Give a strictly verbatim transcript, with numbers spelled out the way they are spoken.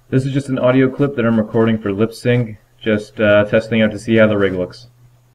This is just an audio clip that I'm recording for lip sync, just uh, testing out to see how the rig looks.